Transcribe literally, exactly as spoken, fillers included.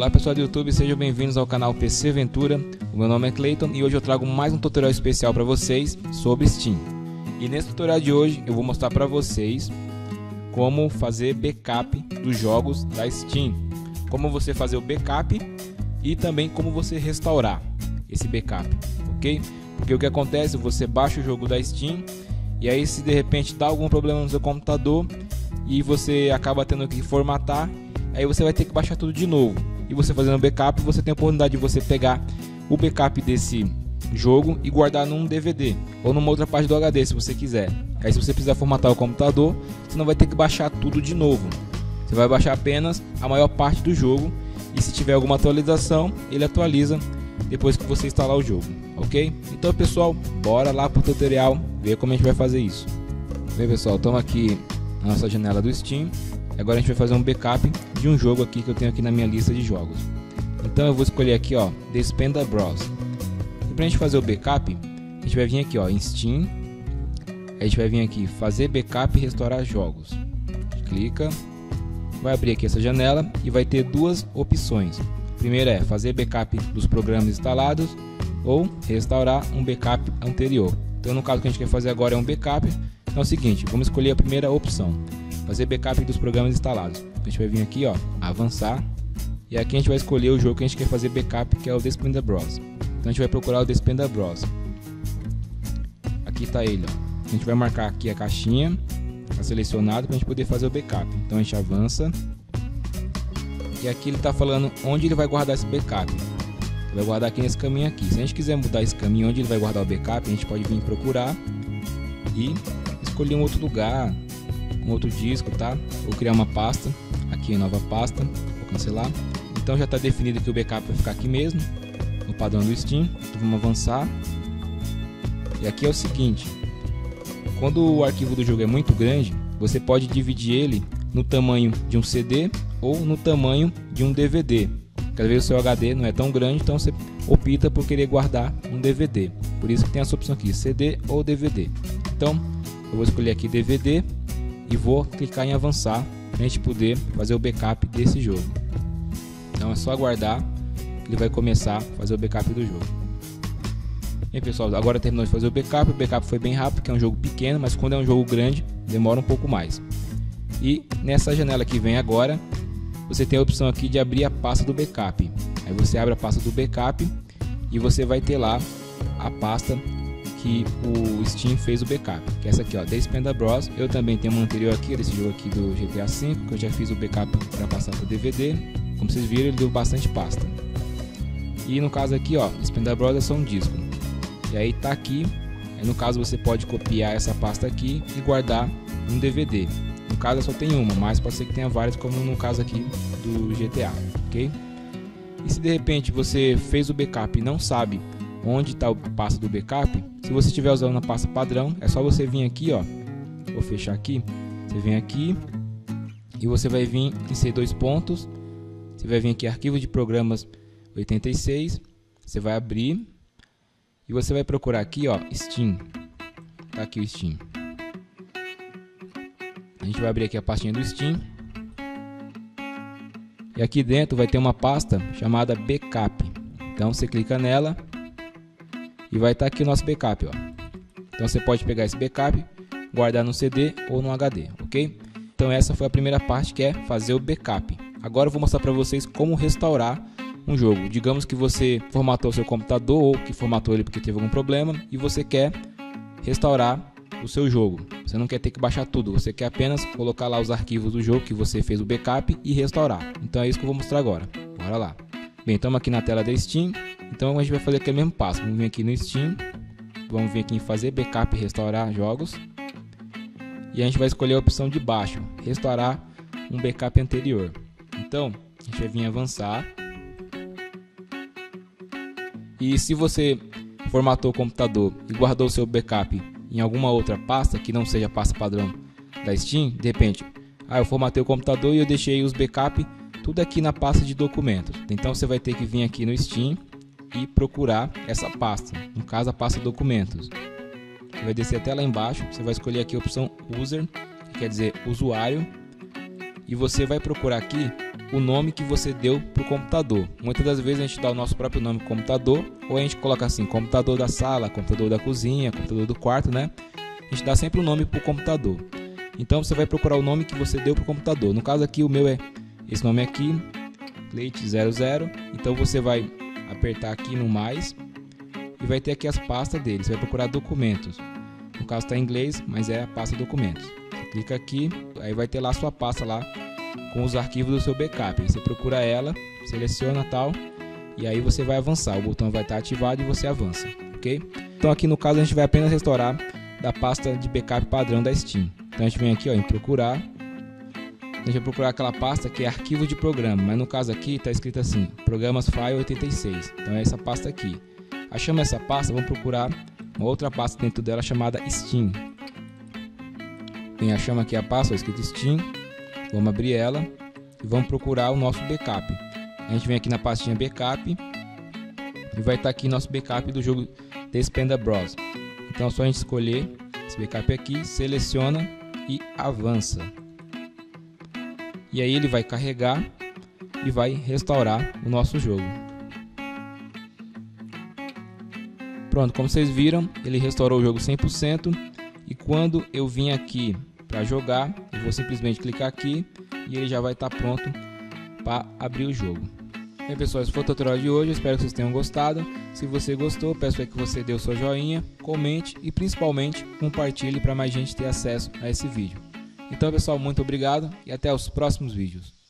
Olá pessoal do YouTube, sejam bem-vindos ao canal P C Ventura. O meu nome é Clayton e hoje eu trago mais um tutorial especial para vocês sobre Steam. E nesse tutorial de hoje eu vou mostrar para vocês como fazer backup dos jogos da Steam, como você fazer o backup e também como você restaurar esse backup, ok? Porque o que acontece, você baixa o jogo da Steam e aí se de repente dá algum problema no seu computador e você acaba tendo que formatar, aí você vai ter que baixar tudo de novo. E você fazendo backup, você tem a oportunidade de você pegar o backup desse jogo e guardar num D V D ou numa outra parte do H D se você quiser. Aí se você precisar formatar o computador, você não vai ter que baixar tudo de novo. Você vai baixar apenas a maior parte do jogo e se tiver alguma atualização, ele atualiza depois que você instalar o jogo, ok? Então pessoal, bora lá pro tutorial ver como a gente vai fazer isso. Bem pessoal, estamos aqui na nossa janela do Steam. Agora a gente vai fazer um backup de um jogo aqui que eu tenho aqui na minha lista de jogos. Então eu vou escolher aqui, ó, The Spenda Bros. E pra gente fazer o backup, a gente vai vir aqui, ó, em Steam. A gente vai vir aqui, fazer backup e restaurar jogos. Clica, vai abrir aqui essa janela e vai ter duas opções. A primeira é fazer backup dos programas instalados ou restaurar um backup anterior. Então no caso que a gente quer fazer agora é um backup. Então é o seguinte, vamos escolher a primeira opção. Fazer backup dos programas instalados. A gente vai vir aqui, ó, avançar. E aqui a gente vai escolher o jogo que a gente quer fazer backup, que é o The Spenda Bros. Então a gente vai procurar o The Spenda Bros. Aqui tá ele, ó. A gente vai marcar aqui a caixinha, tá selecionado para a gente poder fazer o backup. Então a gente avança. E aqui ele tá falando onde ele vai guardar esse backup. Ele vai guardar aqui nesse caminho aqui. Se a gente quiser mudar esse caminho onde ele vai guardar o backup, a gente pode vir procurar e escolher um outro lugar, um outro disco, tá? Ou criar uma pasta, aqui nova pasta, vou cancelar. Então já está definido que o backup vai ficar aqui mesmo, no padrão do Steam. Então vamos avançar. E aqui é o seguinte, quando o arquivo do jogo é muito grande, você pode dividir ele no tamanho de um C D ou no tamanho de um D V D. Às vezes o seu H D não é tão grande, então você opta por querer guardar um D V D. Por isso que tem essa opção aqui, C D ou D V D. Então eu vou escolher aqui D V D e vou clicar em avançar para a gente poder fazer o backup desse jogo. Então é só aguardar, ele vai começar a fazer o backup do jogo. E aí, pessoal, agora terminou de fazer o backup. O backup foi bem rápido, porque é um jogo pequeno, mas quando é um jogo grande demora um pouco mais. E nessa janela que vem agora, você tem a opção aqui de abrir a pasta do backup. Aí você abre a pasta do backup e você vai ter lá a pasta que o Steam fez o backup, que é essa aqui, ó, The Spenda Bros. Eu também tenho uma anterior aqui, desse jogo aqui do G T A cinco, que eu já fiz o backup para passar para o D V D. Como vocês viram, ele deu bastante pasta. E no caso aqui, ó, Spenda Bros é só um disco. E aí tá aqui, aí no caso você pode copiar essa pasta aqui e guardar um D V D. No caso só tem uma, mas pode ser que tenha várias, como no caso aqui do G T A, ok? E se de repente você fez o backup e não sabe onde está a pasta do backup, se você estiver usando a pasta padrão, é só você vir aqui, ó, vou fechar aqui, você vem aqui e você vai vir em C dois pontos, você vai vir aqui arquivo de programas oitenta e seis, você vai abrir e você vai procurar aqui, ó, Steam, tá aqui o Steam. A gente vai abrir aqui a pastinha do Steam e aqui dentro vai ter uma pasta chamada backup. Então você clica nela e vai estar aqui o nosso backup, ó. Então você pode pegar esse backup, guardar no C D ou no H D, ok? Então essa foi a primeira parte, que é fazer o backup. Agora eu vou mostrar para vocês como restaurar um jogo. Digamos que você formatou o seu computador ou que formatou ele porque teve algum problema e você quer restaurar o seu jogo. Você não quer ter que baixar tudo, você quer apenas colocar lá os arquivos do jogo que você fez o backup e restaurar. Então é isso que eu vou mostrar agora. Bora lá. Bem, estamos aqui na tela da Steam. Então a gente vai fazer aquele mesmo passo. Vamos vir aqui no Steam, vamos vir aqui em fazer backup e restaurar jogos. E a gente vai escolher a opção de baixo, restaurar um backup anterior. Então a gente vai vir avançar. E se você formatou o computador e guardou o seu backup em alguma outra pasta que não seja a pasta padrão da Steam, de repente, ah, eu formatei o computador e eu deixei os backup tudo aqui na pasta de documentos. Então você vai ter que vir aqui no Steam e procurar essa pasta, no caso a pasta documentos. Você vai descer até lá embaixo, você vai escolher aqui a opção User, que quer dizer usuário. e você vai procurar aqui o nome que você deu para o computador. Muitas das vezes a gente dá o nosso próprio nome computador, ou a gente coloca assim, computador da sala, computador da cozinha, computador do quarto, né? A gente dá sempre o um nome para o computador. Então você vai procurar o nome que você deu para o computador. No caso aqui o meu é esse nome aqui, Leite zero zero. Então você vai apertar aqui no mais e vai ter aqui as pastas dele. Você vai procurar documentos. No caso está em inglês, mas é a pasta documentos. Você clica aqui, aí vai ter lá a sua pasta lá com os arquivos do seu backup. Aí você procura ela, seleciona tal, e aí você vai avançar. O botão vai estar ativado e você avança, ok? Então aqui no caso a gente vai apenas restaurar da pasta de backup padrão da Steam. Então a gente vem aqui, ó, em procurar. A gente vai procurar aquela pasta que é arquivo de programa, mas no caso aqui está escrito assim, programas file oitenta e seis. Então é essa pasta aqui. Achamos essa pasta, vamos procurar uma outra pasta dentro dela chamada Steam. Bem, achamos aqui a pasta, ó, escrito Steam. Vamos abrir ela e vamos procurar o nosso backup. A gente vem aqui na pastinha backup e vai estar aqui nosso backup do jogo The Spenda Bros. Então é só a gente escolher esse backup aqui, seleciona e avança. E aí ele vai carregar e vai restaurar o nosso jogo. Pronto, como vocês viram, ele restaurou o jogo cem por cento. E quando eu vim aqui para jogar, eu vou simplesmente clicar aqui e ele já vai estar pronto para abrir o jogo. Bem pessoal, esse foi o tutorial de hoje, eu espero que vocês tenham gostado. Se você gostou, peço aí que você dê o seu joinha, comente e principalmente compartilhe para mais gente ter acesso a esse vídeo. Então pessoal, muito obrigado e até os próximos vídeos.